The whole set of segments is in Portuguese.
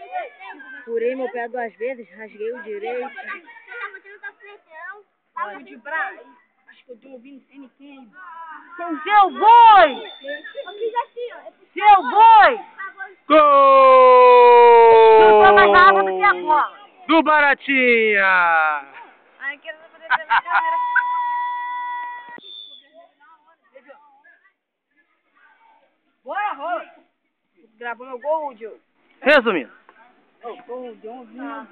Furei meu pé 2 vezes, rasguei o direito. De Braz. Acho que eu tô ouvindo sem ninguém. Seu boi! Seu boi! Gol! Chutou mais rápido do que a bola. Do Baratinha! Ai, quero poder ver na câmera. Bora, rola. Gravou meu gol, Diogo. Resumindo, Gol, Diogo.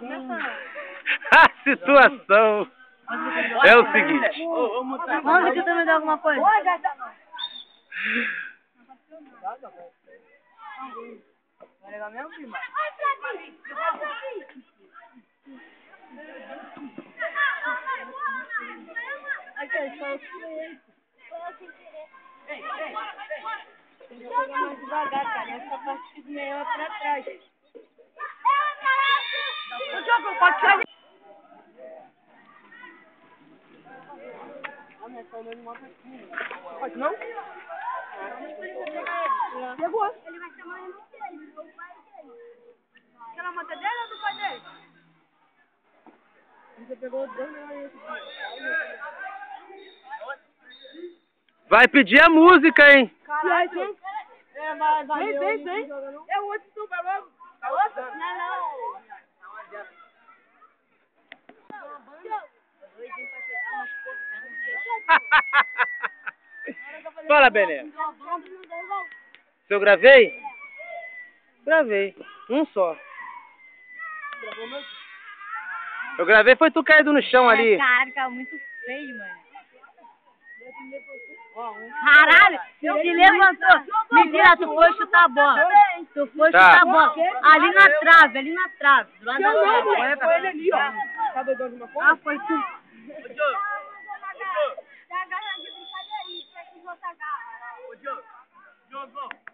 a situação é o seguinte. Vamos que tu me dá alguma coisa. Vai legal mesmo, filho? Aqui, só Ei. Tem que jogar mais devagar, cara. Essa parte meio é pra trás. O jogo pode sair. Pode não? Pegou. Ele vai chamar o irmão dele, ou o pai dele. Aquela moto é dele ou do pai dele? Você pegou 2 milhões. Vai pedir a música, hein? Caralho. É, mas valeu. Vem. É o outro que tu falou. A outra? Não. Fala, Bené. Se eu gravei? Gravei. Um só. Eu gravei, foi tu caído no chão ali. Cara, tá muito feio, mano. Caralho, se levantou. Mentira, tu foi chutar a bola. Tu foi chutar a bola. Ali na trave. Do lado da trave. Foi ele ali, ó. Tá doidão de uma coisa? Ah, foi tu.